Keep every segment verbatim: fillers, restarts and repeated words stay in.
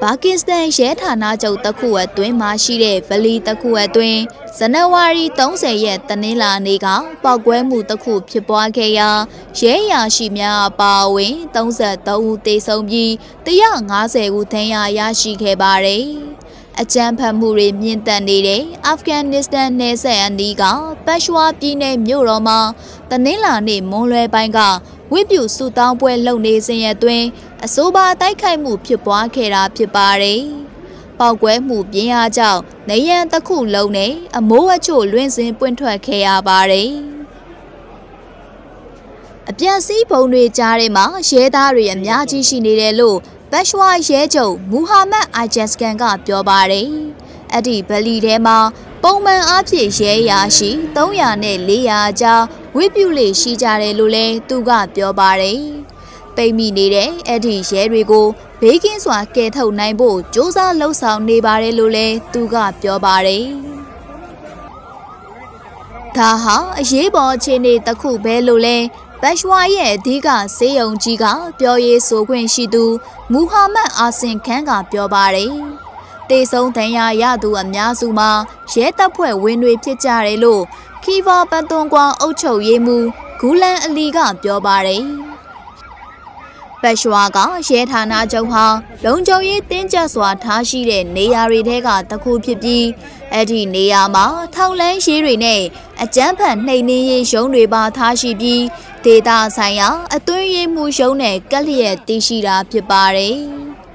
ပါကစ္စတန်ရဲဌာနချုပ်တစ်ခုအတွင်းမှာရှိတဲ့ဗလီတစ်ခုအတွင်းဇန်နဝါရီသုံးဆယ်ရက်တနင်္လာနေ့ကပောက်ကွဲမှုတစ်ခုဖြစ်ပွားခဲ့ရာရဲအရာရှိများအပါအဝင်သုံးဆယ်သုံးဦးသေဆုံးပြီးတစ်ရာငါးဆယ်ဦးဒဏ်ရာရရှိခဲ့ပါတယ်။အကြမ်းဖက်မှုတွေမြင့်တက်နေတဲ့အာဖဂန်နစ္စတန်နယ်စပ်အနီးကပတ်ရှွာပြည်နယ်မြို့တော်မှာတနင်္လာနေ့မွန်းလွဲပိုင်းကဝိပုစုတောင်းပွဲလုပ်နေစဉ်အတွင်းအဆိုပါတိုက်ခိုက်မှုဖြစ်ပွားခဲ့တာဖြစ်ပါတယ်။ပေါက်ကွဲမှုပြင်းအားကြောင့်နေရန်တစ်ခုလုံးနဲ့အမိုးအချို့လွင့်စင်ပွင့်ထွက်ခဲ့ရပါတယ်။အပြက်စီးပုံတွေကြားထဲမှာရဲသားတွေအများကြီးရှိနေတယ်လို့ပတ်ရှွာရဲချုပ်မူဟာမက်အိုင်ဂျက်စကန်ကပြောပါတယ်။အဲ့ဒီဗလီထဲမှာပုံမှန်အားဖြင့်ရဲရာရှိသုံးရာနဲ့လေးရာကြားဝိပုလေရှိကြတယ်လို့လည်းသူကပြောပါတယ်။ပိတ်မိနေတဲ့အဲ့ဒီရဲတွေကိုဘေးကင်းစွာကယ်ထုတ်နိုင်ဖို့စ조사လှုပ်ဆောင်နေပါတယ်လို့လည်းသူကပြောပါတယ်။ဒါဟာအရေးပေါ်အခြေအနေတစ်ခုပဲလို့လည်းပတ်ရှွာရဲ့အဓိကစေယုံကြီးကပြောရေးဆိုခွင့်ရှိသူမူဟာမက်အာဆင်ခန်းကပြောပါတယ်။တေဆုံးဒဏ်ရာရသူအများစုမှာရဲတပ်ဖွဲ့ဝင်တွေဖြစ်ကြတယ်လို့ခီဗာပန်တွန်ကွာအုပ်ချုပ်ရေးမှူးဂူလန်အလီကပြောပါတယ်။ပတ်ရှွာကရဲဌာနချုပ်ဟာလုံခြုံရေးတင်းကျပ်စွာထားရှိတဲ့နေရာတွေထဲကတစ်ခုဖြစ်ပြီးအဲ့ဒီနေရာမှာထောက်လန်းရေးတွေနဲ့အကြမ်းဖက်နှိမ်နင်းရေးရုံးတွေပါထားရှိပြီးဒေသဆိုင်ရာအသွင်ရေးမှုရုံးနဲ့ကက်လျက်တည်ရှိတာဖြစ်ပါတယ်။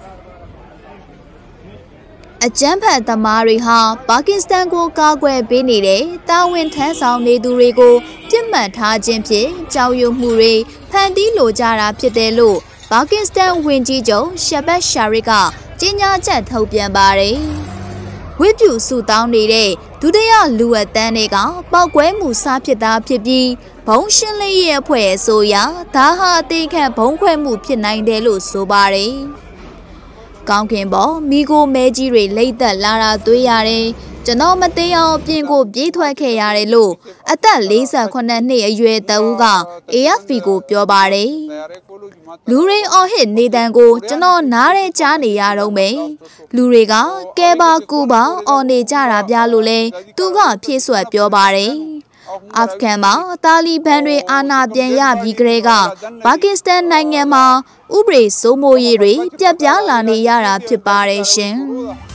အကြမ်းဖက်သမားတွေဟာပါကစ္စတန်ကိုကာကွယ်ပေးနေတဲ့တာဝန်ထမ်းဆောင်နေသူတွေကိုပြစ်မှတ်ထားခြင်းဖြင့်ကြောက်ရွံ့မှုတွေဖန်တီးလိုကြတာဖြစ်တယ်လို့ပါကစ္စတန်ဝန်ကြီးချုပ်ရှဘတ်ရှာရစ်ကကြေညာချက်ထုတ်ပြန်ပါတယ်။ဝိပုစုတောင်းနေတဲ့ဒုတိယလူအတန်းတွေကပောက်ကွဲမှုစားဖြစ်တာဖြစ်ပြီးဘုံရှင်းလင်းရေးအဖွဲ့အဆိုအရဒါဟာအသေးခံဘုံခွဲမှုဖြစ်နိုင်တယ်လို့ဆိုပါတယ်။ကောင်းကင်ပေါ်မိကိုမဲကြီးတွေလိမ့်သက်လာတာတွေ့ရတယ်။ကျွန်တော်မသိအောင်ပြင်ကိုပြေးထွက်ခဲ့ရတယ်လို့အသက်လေးဆယ်ခုနှစ်အရွယ်တဦးက အေအက်ဖ်ပီ ကိုပြောပါတယ်။လူတွေအော်ဟစ်နေတန်ကိုကျွန်တော်နားရဲကြားနေရတော့မယ်။လူတွေကကဲပါကူပါအော်နေကြတာပြလို့လဲသူကဖြည့်ဆွတ်ပြောပါတယ်။အာဖဂန်မှာတာလီဘန်တွေအာဏာပြန်ရပြီးကတည်းကပါကစ္စတန်နိုင်ငံမှာဥပဒေစိုးမိုးရေးတွေပြတ်ပြားလာနေရတာဖြစ်ပါတယ်ရှင်။